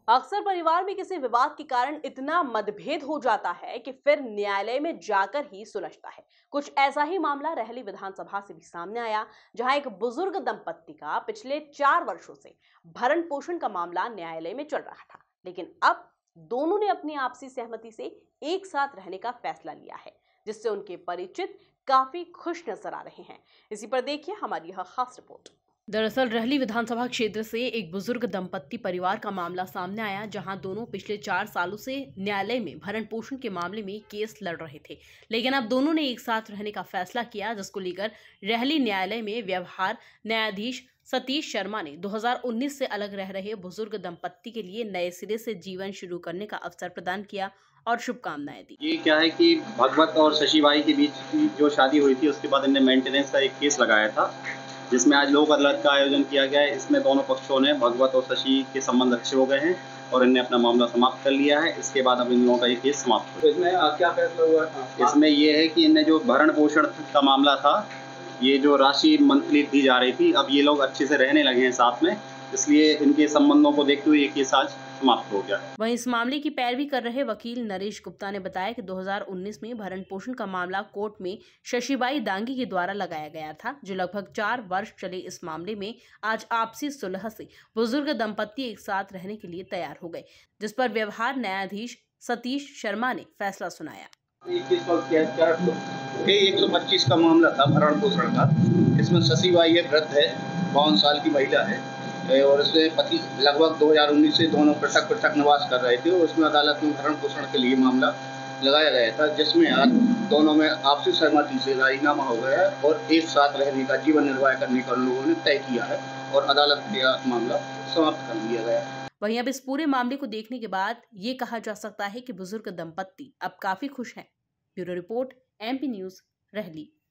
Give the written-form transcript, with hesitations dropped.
अक्सर परिवार में किसी विवाद के कारण इतना मतभेद हो जाता है कि फिर न्यायालय में जाकर ही सुलझता है। कुछ ऐसा ही मामला रहली विधानसभा से भी सामने आया, जहां एक बुजुर्ग दंपत्ति का पिछले 4 वर्षों से भरण पोषण का मामला न्यायालय में चल रहा था। लेकिन अब दोनों ने अपनी आपसी सहमति से एक साथ रहने का फैसला लिया है, जिससे उनके परिचित काफी खुश नजर आ रहे हैं। इसी पर देखिए हमारी यह खास रिपोर्ट। दरअसल रहली विधानसभा क्षेत्र से एक बुजुर्ग दंपत्ति परिवार का मामला सामने आया, जहां दोनों पिछले 4 सालों से न्यायालय में भरण पोषण के मामले में केस लड़ रहे थे। लेकिन अब दोनों ने एक साथ रहने का फैसला किया, जिसको लेकर रहली न्यायालय में व्यवहार न्यायाधीश सतीश शर्मा ने 2019 से अलग रह रहे बुजुर्ग दंपत्ति के लिए नए सिरे से जीवन शुरू करने का अवसर प्रदान किया और शुभकामनाएं दी। ये क्या है कि भगवत और शशिबाई के बीच की जो शादी हुई थी, उसके बाद इन्हें मेंटेनेंस का एक केस लगाया था, जिसमें आज लोक अदालत का आयोजन किया गया है। इसमें दोनों पक्षों ने, भगवत और शशि के संबंध अच्छे हो गए हैं और इन्हें अपना मामला समाप्त कर लिया है। इसके बाद अब इन लोगों का ये केस समाप्त हो। तो इसमें क्या फैसला हुआ था? इसमें ये है कि इन्हें जो भरण पोषण का मामला था, ये जो राशि मंथली दी जा रही थी, अब ये लोग अच्छे से रहने लगे हैं साथ में, इसलिए इनके संबंधों को देखते हुए ये केस आज समाप्त हो गया। वहीं इस मामले की पैरवी कर रहे वकील नरेश गुप्ता ने बताया कि 2019 में भरण पोषण का मामला कोर्ट में शशिबाई दांगी के द्वारा लगाया गया था। जो लगभग 4 वर्ष चले इस मामले में आज आपसी सुलह से बुजुर्ग दंपत्ति एक साथ रहने के लिए तैयार हो गए, जिस पर व्यवहार न्यायाधीश सतीश शर्मा ने फैसला सुनाया। 125 का मामला था भरण पोषण का। इसमें शशिबाई है, वृद्ध है, 52 साल की महिला है और इसमें पति लगभग 2019 से दोनों पृथक निवास कर रहे थे और उसमें अदालत में भरण पोषण के लिए मामला लगाया गया था, जिसमें आज दोनों में आपसी सहमति से राजीनामा हो गया है और एक साथ रहने का, जीवन निर्वाह करने का लोगों ने तय किया है और अदालत में मामला समाप्त कर दिया गया है। वहीं अब इस पूरे मामले को देखने के बाद ये कहा जा सकता है कि बुजुर्ग दंपत्ति अब काफी खुश हैं। ब्यूरो रिपोर्ट, MP न्यूज़, रहली।